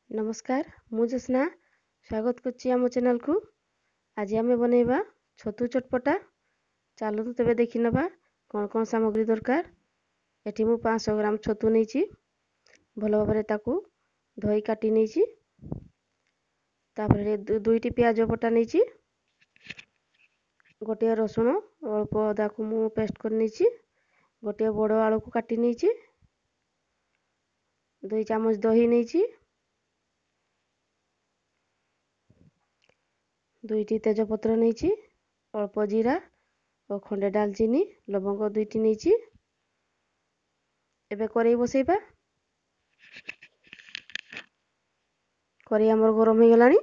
नमस्कार मु ज्योत्स्ना स्वागत करछि आम चैनल को। आज आमे बनेबा छतु चटपटा। चलो तो तेबे देखि नबा कौन कौन सामग्री दरकार। एठी मु 500 ग्राम छतु नेछि भलो भाबरे ताकू धोई काटी नेछि। तापरे दुईटी प्याज बटा नेछि, गोटे रसुण अल्प अदा को मु पेस्ट कर नेछि, गोटे बड़ आलू को काटी नेछि, 2 चामच दही नेछि, 2टी तेजपत्र नेछि, अल्प जीरा और खंडे दालचीनी लवंग 2टी नेछि। एबे करेई बसेबा। करेई हमर गरम हो गलानी।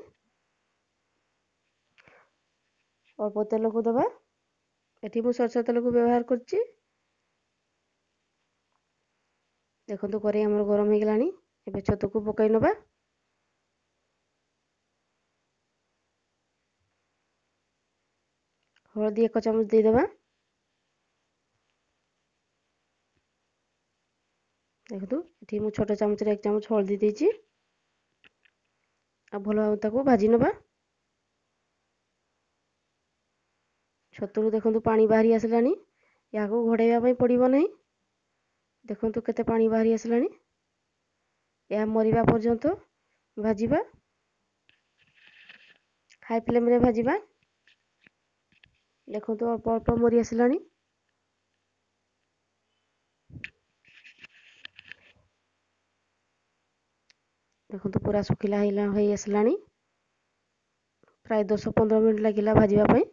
अल्प तेल को दबा। एठी मु सरसो तेल को व्यवहार करछि। देखंतु करेई हमर गरम हो गलानी। एबे छतु को पकाई नबा। हळदी 1 चामच दे देबा। देखंतु एठी मु छोटो चामच रे 1 चामच हळदी देछि। आ भलो भाव ताको भाजी नबा। छतु देखंतु पानी बाहरी आसलानी। याको घोड़ेया पई पड़िबो नै। देखंतु केते पानी बाहरी आसलानी। या मरिबा पर्यंत भाजीबा। हाई फ्लेम रे भाजीबा। देखंतु अल्प अल्प मरी आसलानी। देखंतु पूरा सुखिला होई आसलानी। प्राय 10-15 मिनिट लागिला भाजीबा पई।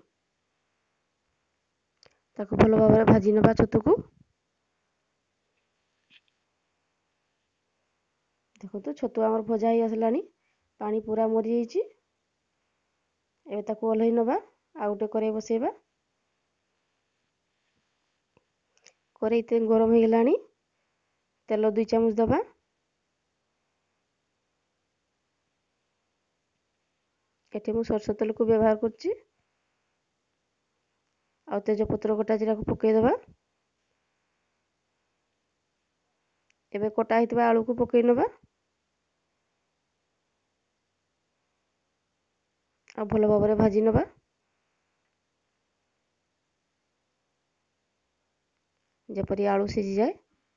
ताको भलो भाबरे भाजी नबा छतु को। देखंतु छतु हमर भजा ही आसलानी। पानी पूरा मरी जाईछि। एबे ताको ओल्है नबा। आ गुटे करेई बसेबा। करेई तेल गरम हो गलानी। तेल 2 चामच दबा। एठी मु सरसो तेल को व्यवहार करछि। आ तेजपत्र गोटा जीरा को पकेई दबा। एबे कटा हितबा आलू को पकेई नबा। आ भलो भाबरे भाजी नबा। जेपरि आलू सिझी जाए।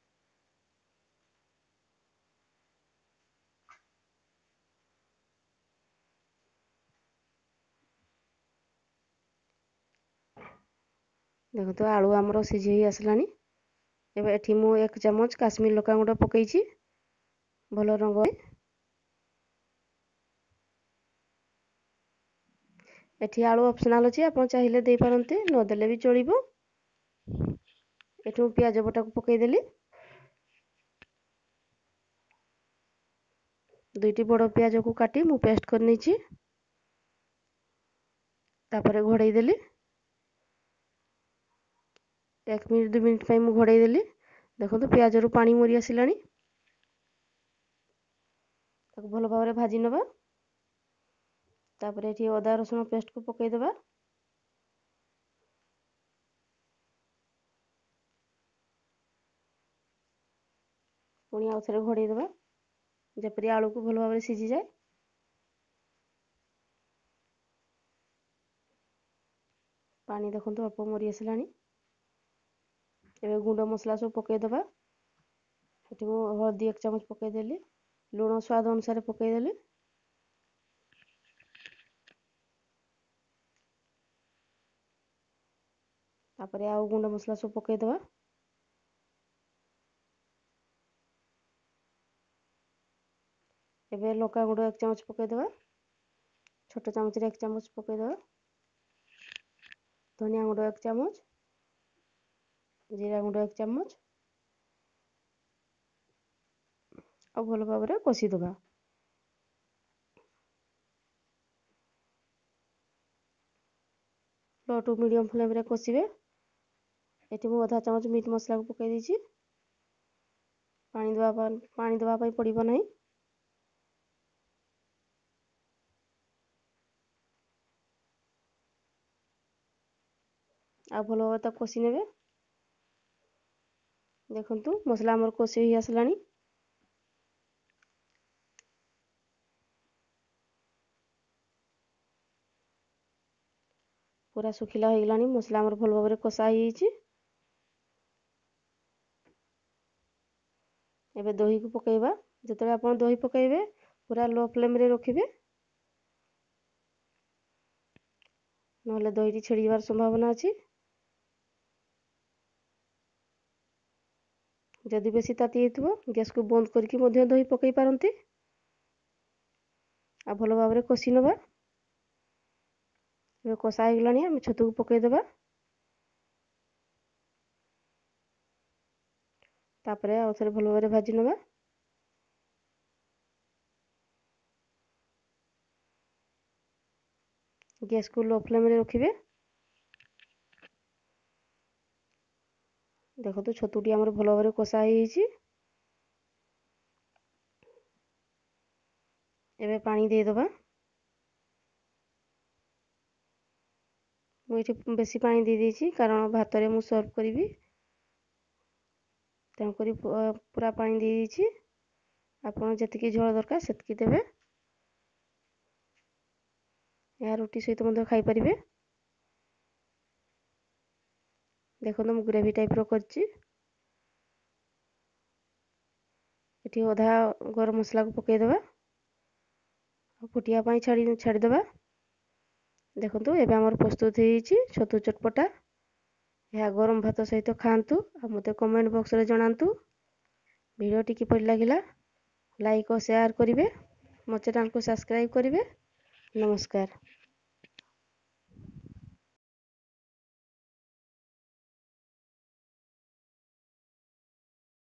देखंतु आलू हमरो सिझी ही आसलानी। एबे एठी मु 1 चामच काश्मीर लका गुंड पकेइछि भलो रंग होय। एठी आलू ऑप्शनल अछि, आपण चाहिले देई पारंते न देले भी चलिबो। एठू प्याज बटा को पकेई देली। 2टी बड़ प्याज को काटी मु पेस्ट कर नेछि। तापरे घोड़ेई देली। 1 मिनिट 2 मिनिट पई मु घोड़ेई देली। देखंतु प्याज रु पानी मरी आसिलानी। ताको भलो भाबरे भाजी नबा। तापरे एठी अदा रसुण पेस्ट को पकेई देबा। पुणी आउ थरे घोड़ेई देबा। जेपरि आलू को भलो भाबरे सिझी जाए। पानी देखंतु अल्प मरी आसिलानी। एबे गुंड मसला सब पकेई देबा। एठी मु हळदी 1 चामच पकेई देली। लूण स्वाद अनुसार पकेई देली। तापरे आउ गुंड मसला सब पकेई देबा। एबे लका गुंड 1 चामच पकेई देबा। छोटो चामच रे 1 चामच पकेई देबा। धनिया गुंड 1 चामच, जीरा गुंड 1 चामच। आ भलो भाबरे कसी देबा। लो टू मीडियम फ्लेम रे कसिबे। एठी मु आधा चामच मीट मसला को पकेई देछि। पानी देबा पई पड़िबो नै। आ भलो भाबरे ता कसी नेबे। देखंतु मसला हमर कसी ही आसलानी। पूरा सुखिला होईगलानी मसला हमर भल भाबरे कषा ହେଇଯାଇଛି। ଏବେ ଦହିକୁ ପକେଇବା। ଯେତେବେଳେ ଆପଣ ଦହି ପକେଇବେ ପୁରା लो फ्लेम ରେ ରଖିବେ, ନହେଲେ ଦହିଟି ଛିଡ଼ି ଯିବାର ସମ୍ଭାବନା ଅଛି। ଯଦି ବେଶୀ ତାତି ହେଇଥିବ ଗ୍ୟାସକୁ ବନ୍ଦ କରିକି ମଧ୍ୟ ଦହି ପକେଇ ପାରନ୍ତି। ଆଉ ଭଲ ଭାବରେ କଷି ନେବା। ଏବେ କଷା ହେଇଗଲାଣି, ଆମେ ଛତୁକୁ ପକେଇଦେବା। ତାପରେ ଆଉ ଥରେ ଭଲ ଭାବରେ ଭାଜି ନେବା। ଗ୍ୟାସକୁ लो फ्लेम ରେ ରଖିବେ। ଦେଖନ୍ତୁ ଛତୁଟି ଆମର ଭଲ ଭାବରେ କଷା ହେଇଯାଇଛି। ଏବେ ପାଣି ଦେଇଦେବା। ମୁଁ ଏଠି ବେଶୀ ପାଣି ଦେଇଦେଇଛି କାରଣ ଭାତରେ ମୁଁ ସର୍ଭ କରିବି, ତେଣୁକରି ପୁରା ପାଣି ଦେଇଦେଇଛି। ଆପଣ ଯେତିକି ଝୋଳ ଦରକାର ସେତିକି ଦେବେ। ଏହା ରୁଟି ସହିତ ମଧ୍ୟ ଖାଇପାରିବେ। ଦେଖନ୍ତୁ ମୁଁ ଗ୍ରେଭି ଟାଇପ୍ର କରିଛି। ଏଠି ଅଧା ଗରମ ମସଲାକୁ ପକେଇଦେବା ଆଉ ଫୁଟିବା ପାଇଁ ଛାଡ଼ିଦେବା। ଦେଖନ୍ତୁ ଏବେ ଆମର ପ୍ରସ୍ତୁତ ହେଇଯାଇଛି ଛତୁ ଚଟପଟା। ଏହା ଗରମ ଭାତ ସହିତ ଖାଆନ୍ତୁ ଆଉ ମୋତେ କମେଣ୍ଟ ବକ୍ସରେ ଜଣାନ୍ତୁ। ଭିଡ଼ିଓଟି କିପରି ଲାଗିଲା ଲାଇକ୍ ଓ ସେୟାର କରିବେ। ମୋ ଚ୍ୟାନେଲକୁ ସବସ୍କ୍ରାଇବ୍ କରିବେ। ନମସ୍କାର।